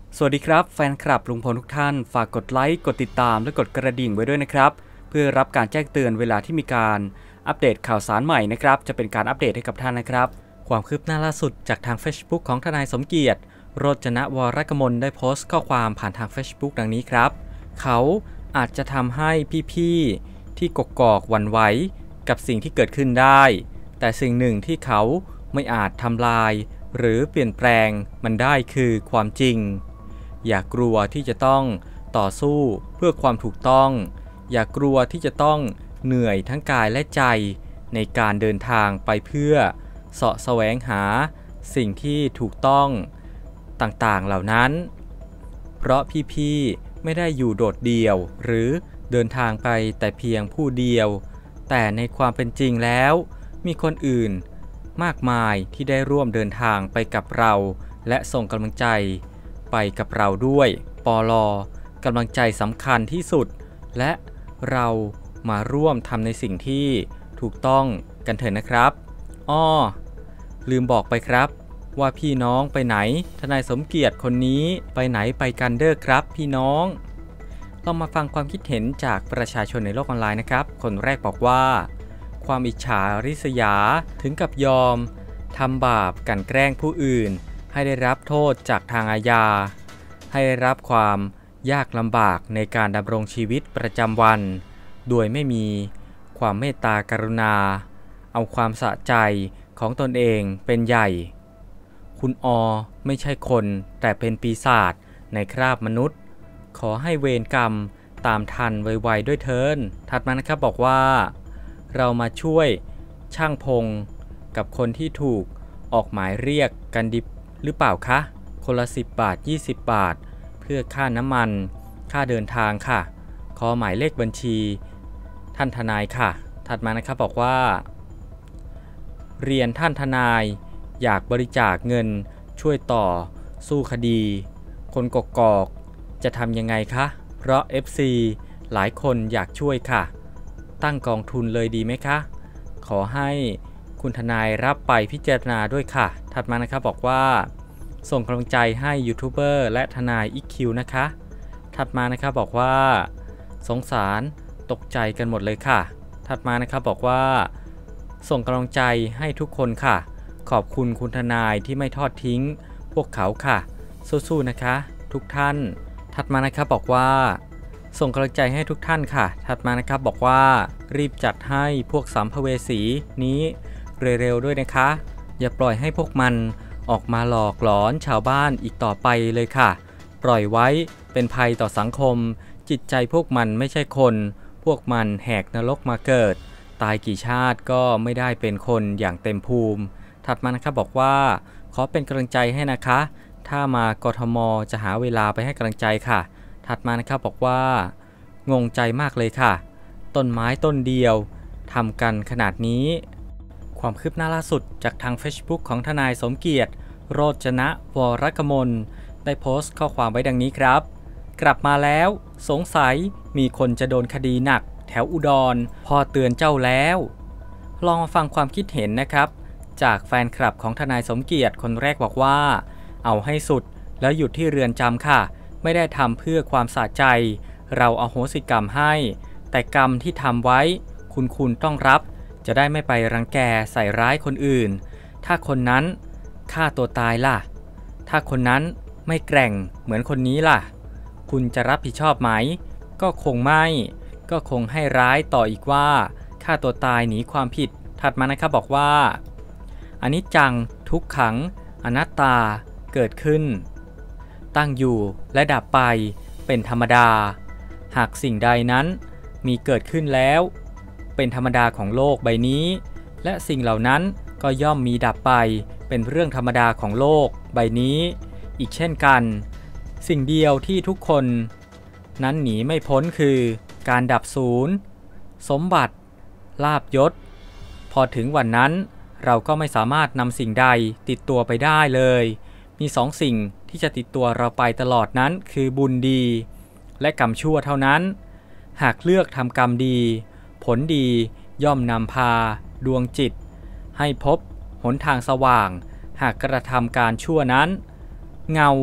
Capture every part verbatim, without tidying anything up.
สวัสดีครับแฟนคลับลุงพลทุกท่านฝากกดไลค์กดติดตามและกดกระดิ่งไว้ด้วยนะครับเพื่อรับการแจ้งเตือนเวลาที่มีการอัปเดตข่าวสารใหม่นะครับจะเป็นการอัปเดตให้กับท่านนะครับความคืบหน้าล่าสุดจากทาง Facebook ของทนายสมเกียรติโรจนวรกมลได้โพสต์ข้อความผ่านทาง Facebook ดังนี้ครับเขาอาจจะทำให้พี่ๆที่กกอกหวั่นไหวกับสิ่งที่เกิดขึ้นได้แต่สิ่งหนึ่งที่เขาไม่อาจทำลายหรือเปลี่ยนแปลงมันได้คือความจริงอย่ากลัวที่จะต้องต่อสู้เพื่อความถูกต้องอย่ากลัวที่จะต้องเหนื่อยทั้งกายและใจในการเดินทางไปเพื่อเสาะแสวงหาสิ่งที่ถูกต้องต่างๆเหล่านั้นเพราะพี่ๆไม่ได้อยู่โดดเดี่ยวหรือเดินทางไปแต่เพียงผู้เดียวแต่ในความเป็นจริงแล้วมีคนอื่นมากมายที่ได้ร่วมเดินทางไปกับเราและส่งกำลังใจไปกับเราด้วยปลกำลังใจสำคัญที่สุดและเรามาร่วมทำในสิ่งที่ถูกต้องกันเถอะนะครับอ้อลืมบอกไปครับว่าพี่น้องไปไหนทนายสมเกียรติคนนี้ไปไหนไปกันเด้อครับพี่น้องเรามาฟังความคิดเห็นจากประชาชนในโลกออนไลน์นะครับคนแรกบอกว่าความอิจฉาริษยาถึงกับยอมทำบาปกลั่นแกล้งผู้อื่นให้ได้รับโทษจากทางอาญาให้ได้รับความยากลำบากในการดำรงชีวิตประจำวันโดยไม่มีความเมตตากรุณาเอาความสะใจของตนเองเป็นใหญ่คุณอไม่ใช่คนแต่เป็นปีศาจในคราบมนุษย์ขอให้เวรกรรมตามทันไวๆด้วยเถินถัดมานะครับบอกว่าเรามาช่วยช่างพงกับคนที่ถูกออกหมายเรียกกันดิบหรือเปล่าคะคนละสิบบาทยี่สิบบาทเพื่อค่าน้ำมันค่าเดินทางค่ะขอหมายเลขบัญชีท่านทนายค่ะถัดมานะครับบอกว่าเรียนท่านทนายอยากบริจาคเงินช่วยต่อสู้คดีคนกกอกจะทำยังไงคะเพราะ เอฟ ซี หลายคนอยากช่วยค่ะตั้งกองทุนเลยดีไหมคะขอให้คุณทนายรับไปพิจารณาด้วยค่ะถัดมานะครับบอกว่าส่งกำลังใจให้ยูทูบเบอร์และทนายอีคิวนะคะถัดมานะครับบอกว่าสงสารตกใจกันหมดเลยค่ะถัดมานะครับบอกว่าส่งกำลังใจให้ทุกคนค่ะขอบคุณคุณทนายที่ไม่ทอดทิ้งพวกเขาค่ะสู้ๆนะคะทุกท่านถัดมานะครับบอกว่าส่งกำลังใจให้ทุกท่านค่ะถัดมานะครับบอกว่ารีบจัดให้พวกสัมภเวสีนี้เร็วๆด้วยนะคะอย่าปล่อยให้พวกมันออกมาหลอกหลอนชาวบ้านอีกต่อไปเลยค่ะปล่อยไว้เป็นภัยต่อสังคมจิตใจพวกมันไม่ใช่คนพวกมันแหกนรกมาเกิดตายกี่ชาติก็ไม่ได้เป็นคนอย่างเต็มภูมิถัดมานะครับบอกว่าขอเป็นกำลังใจให้นะคะถ้ามากทมจะหาเวลาไปให้กำลังใจค่ะถัดมานะครับบอกว่างงใจมากเลยค่ะต้นไม้ต้นเดียวทำกันขนาดนี้ความคืบหน้าล่าสุดจากทาง Facebook ของทนายสมเกียรติโรจนวรกมลได้โพสต์ข้อความไว้ดังนี้ครับกลับมาแล้วสงสัยมีคนจะโดนคดีหนักแถวอุดรพอเตือนเจ้าแล้วลองมาฟังความคิดเห็นนะครับจากแฟนคลับของทนายสมเกียรติคนแรกบอกว่าเอาให้สุดแล้วหยุดที่เรือนจำค่ะไม่ได้ทำเพื่อความสะใจเราอโหสิกรรมให้แต่กรรมที่ทำไว้คุณคุณต้องรับจะได้ไม่ไปรังแกใส่ร้ายคนอื่นถ้าคนนั้นฆ่าตัวตายล่ะถ้าคนนั้นไม่แกร่งเหมือนคนนี้ล่ะคุณจะรับผิดชอบไหมก็คงไม่ก็คงให้ร้ายต่ออีกว่าฆ่าตัวตายหนีความผิดถัดมานะครับบอกว่าอนิจจังทุกขังอนัตตาเกิดขึ้นตั้งอยู่และดับไปเป็นธรรมดาหากสิ่งใดนั้นมีเกิดขึ้นแล้วเป็นธรรมดาของโลกใบนี้และสิ่งเหล่านั้นก็ย่อมมีดับไปเป็นเรื่องธรรมดาของโลกใบนี้อีกเช่นกันสิ่งเดียวที่ทุกคนนั้นหนีไม่พ้นคือการดับศูนย์สมบัติลาภยศพอถึงวันนั้นเราก็ไม่สามารถนำสิ่งใดติดตัวไปได้เลยมีสองสิ่งที่จะติดตัวเราไปตลอดนั้นคือบุญดีและกรรมชั่วเท่านั้นหากเลือกทำกรรมดีผลดีย่อมนำพาดวงจิตให้พบหนทางสว่างหากกระทำการชั่วนั้นเงา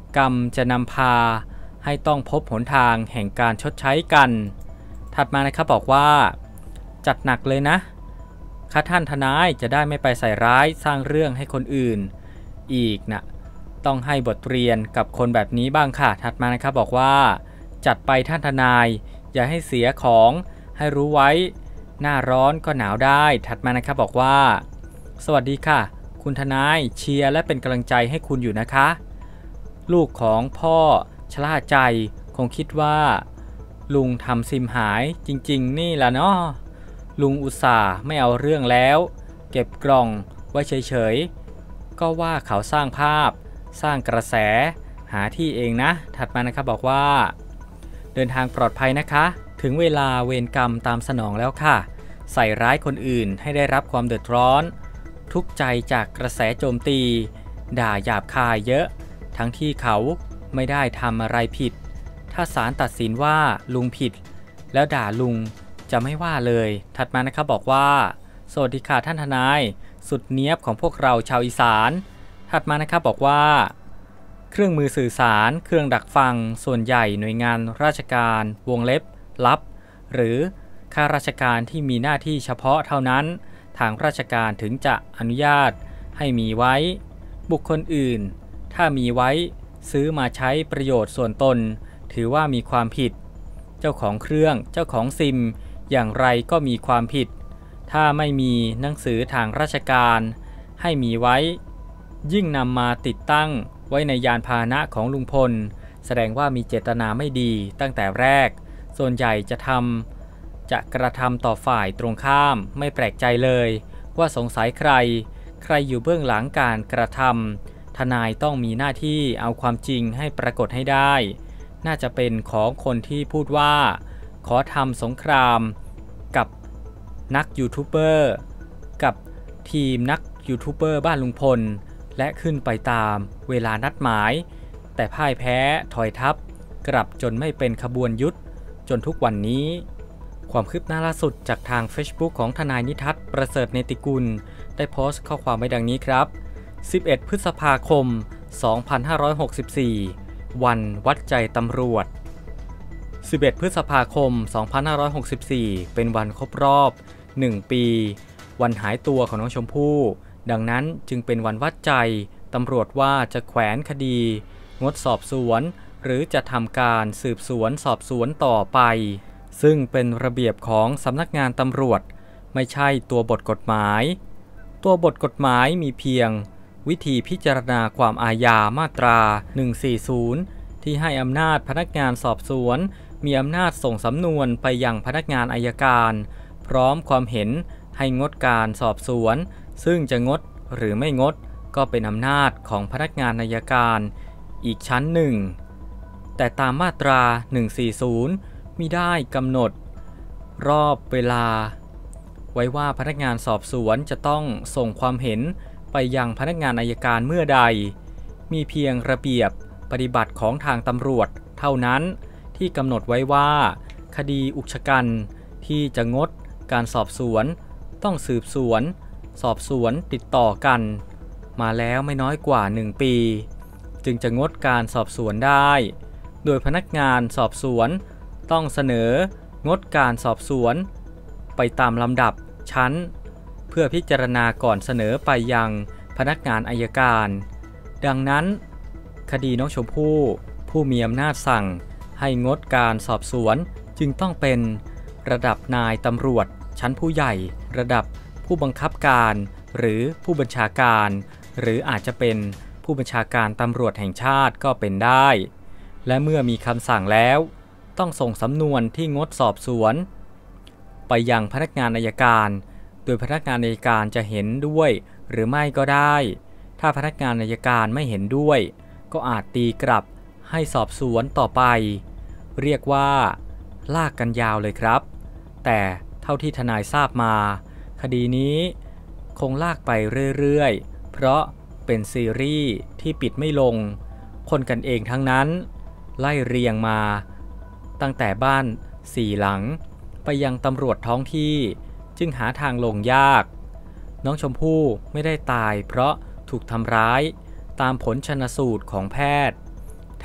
กรรมจะนำพาให้ต้องพบหนทางแห่งการชดใช้กันถัดมานะครับบอกว่าจัดหนักเลยนะข้าท่านทนายจะได้ไม่ไปใส่ร้ายสร้างเรื่องให้คนอื่นอีกนะต้องให้บทเรียนกับคนแบบนี้บ้างค่ะถัดมานะครับบอกว่าจัดไปท่านทนายอย่าให้เสียของให้รู้ไว้หน้าร้อนก็หนาวได้ถัดมานะครับบอกว่าสวัสดีค่ะคุณทนายเชียร์และเป็นกำลังใจให้คุณอยู่นะคะลูกของพ่อชะล่าใจคงคิดว่าลุงทำซิมหายจริงๆนี่แหละเนาะลุงอุตส่าห์ไม่เอาเรื่องแล้วเก็บกล่องไว้เฉยๆก็ว่าเขาสร้างภาพสร้างกระแสหาที่เองนะถัดมานะครับบอกว่าเดินทางปลอดภัยนะคะถึงเวลาเวรกรรมตามสนองแล้วค่ะใส่ร้ายคนอื่นให้ได้รับความเดือดร้อนทุกข์ใจจากกระแสโจมตีด่าหยาบคายเยอะทั้งที่เขาไม่ได้ทำอะไรผิดถ้าศาลตัดสินว่าลุงผิดแล้วด่าลุงจะไม่ว่าเลยถัดมานะครับบอกว่าสวัสดีค่ะท่านทนายสุดเนียบของพวกเราชาวอีสานถัดมานะครับบอกว่าเครื่องมือสื่อสารเครื่องดักฟังส่วนใหญ่หน่วยงานราชการวงเล็บลับหรือข้าราชการที่มีหน้าที่เฉพาะเท่านั้นทางราชการถึงจะอนุญาตให้มีไว้บุคคลอื่นถ้ามีไว้ซื้อมาใช้ประโยชน์ส่วนตนถือว่ามีความผิดเจ้าของเครื่องเจ้าของซิมอย่างไรก็มีความผิดถ้าไม่มีหนังสือทางราชการให้มีไว้ยิ่งนำมาติดตั้งไว้ในยานพาหนะของลุงพลแสดงว่ามีเจตนาไม่ดีตั้งแต่แรกส่วนใหญ่จะทำจะกระทำต่อฝ่ายตรงข้ามไม่แปลกใจเลยว่าสงสัยใครใครอยู่เบื้องหลังการกระทำทนายต้องมีหน้าที่เอาความจริงให้ปรากฏให้ได้น่าจะเป็นของคนที่พูดว่าขอทำสงครามกับนักยูทูบเบอร์กับทีมนักยูทูบเบอร์บ้านลุงพลและขึ้นไปตามเวลานัดหมายแต่พ่ายแพ้ถอยทับกลับจนไม่เป็นขบวนยุทธจนทุกวันนี้ความคืบหน้าล่าสุดจากทาง Facebook ของทนายนิทัศน์ประเสริฐเนติกุลได้โพสต์ข้อความไว้ดังนี้ครับสิบเอ็ดพฤษภาคมสองพันห้าร้อยหกสิบสี่วันวัดใจตำรวจสิบเอ็ดพฤษภาคมสองพันห้าร้อยหกสิบสี่เป็นวันครบรอบหนึ่งปีวันหายตัวของน้องชมพู่ดังนั้นจึงเป็นวันวัดใจตำรวจว่าจะแขวนคดีงดสอบสวนหรือจะทำการสืบสวนสอบสวนต่อไปซึ่งเป็นระเบียบของสำนักงานตำรวจไม่ใช่ตัวบทกฎหมายตัวบทกฎหมายมีเพียงวิธีพิจารณาความอาญามาตราหนึ่งสี่ศูนย์ที่ให้อำนาจพนักงานสอบสวนมีอำนาจส่งสำนวนไปยังพนักงานอัยการพร้อมความเห็นให้งดการสอบสวนซึ่งจะงดหรือไม่งดก็เป็นอำนาจของพนักงานอัยการอีกชั้นหนึ่งแต่ตามมาตราหนึ่งสี่ศูนย์มิได้กำหนดรอบเวลาไว้ว่าพนักงานสอบสวนจะต้องส่งความเห็นไปยังพนักงานอัยการเมื่อใดมีเพียงระเบียบปฏิบัติของทางตำรวจเท่านั้นที่กำหนดไว้ว่าคดีอุกชะกันที่จะงดการสอบสวนต้องสืบสวนสอบสวนติดต่อกันมาแล้วไม่น้อยกว่าหนึ่งปีจึงจะงดการสอบสวนได้โดยพนักงานสอบสวนต้องเสนองดการสอบสวนไปตามลำดับชั้นเพื่อพิจารณาก่อนเสนอไปยังพนักงานอัยการดังนั้นคดีน้องชมพู่ผู้มีอำนาจสั่งให้งดการสอบสวนจึงต้องเป็นระดับนายตำรวจชั้นผู้ใหญ่ระดับผู้บังคับการหรือผู้บัญชาการหรืออาจจะเป็นผู้บัญชาการตำรวจแห่งชาติก็เป็นได้และเมื่อมีคำสั่งแล้วต้องส่งสำนวนที่งดสอบสวนไปยังพนักงานอัยการโดยพนักงานอัยการจะเห็นด้วยหรือไม่ก็ได้ถ้าพนักงานอัยการไม่เห็นด้วยก็อาจตีกลับให้สอบสวนต่อไปเรียกว่าลากกันยาวเลยครับแต่เท่าที่ทนายทราบมาคดีนี้คงลากไปเรื่อยๆเพราะเป็นซีรีส์ที่ปิดไม่ลงคนกันเองทั้งนั้นไล่เรียงมาตั้งแต่บ้านสี่หลังไปยังตำรวจท้องที่จึงหาทางลงยากน้องชมพู่ไม่ได้ตายเพราะถูกทำร้ายตามผลชันสูตรของแพทย์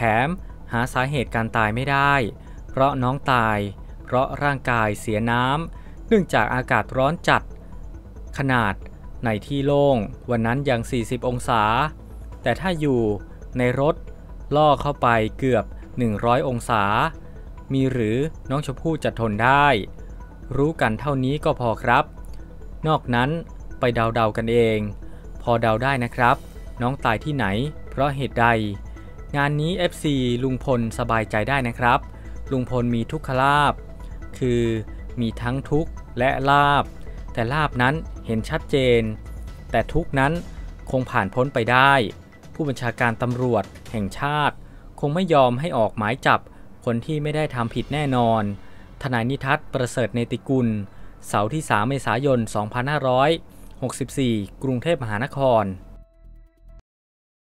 ถมหาสาเหตุการตายไม่ได้เพราะน้องตายเพราะร่างกายเสียน้ำเนื่องจากอากาศร้อนจัดขนาดในที่โล่งวันนั้นยังสี่สิบองศาแต่ถ้าอยู่ในรถล่อเข้าไปเกือบหนึ่งร้อยองศามีหรือน้องชมพู่จะทนได้รู้กันเท่านี้ก็พอครับนอกนั้นไปเดาๆกันเองพอเดาได้นะครับน้องตายที่ไหนเพราะเหตุใดงานนี้ เอฟ ซี ลุงพลสบายใจได้นะครับลุงพลมีทุกขลาภคือมีทั้งทุกข์และลาภแต่ลาภนั้นเห็นชัดเจนแต่ทุกข์นั้นคงผ่านพ้นไปได้ผู้บัญชาการตำรวจแห่งชาติคงไม่ยอมให้ออกหมายจับคนที่ไม่ได้ทำผิดแน่นอนทนายนิทัศน์ประเสริฐเนติกุลเสาร์ที่สามเมษายนสองพันห้าร้อยหกสิบสี่กรุงเทพมหานคร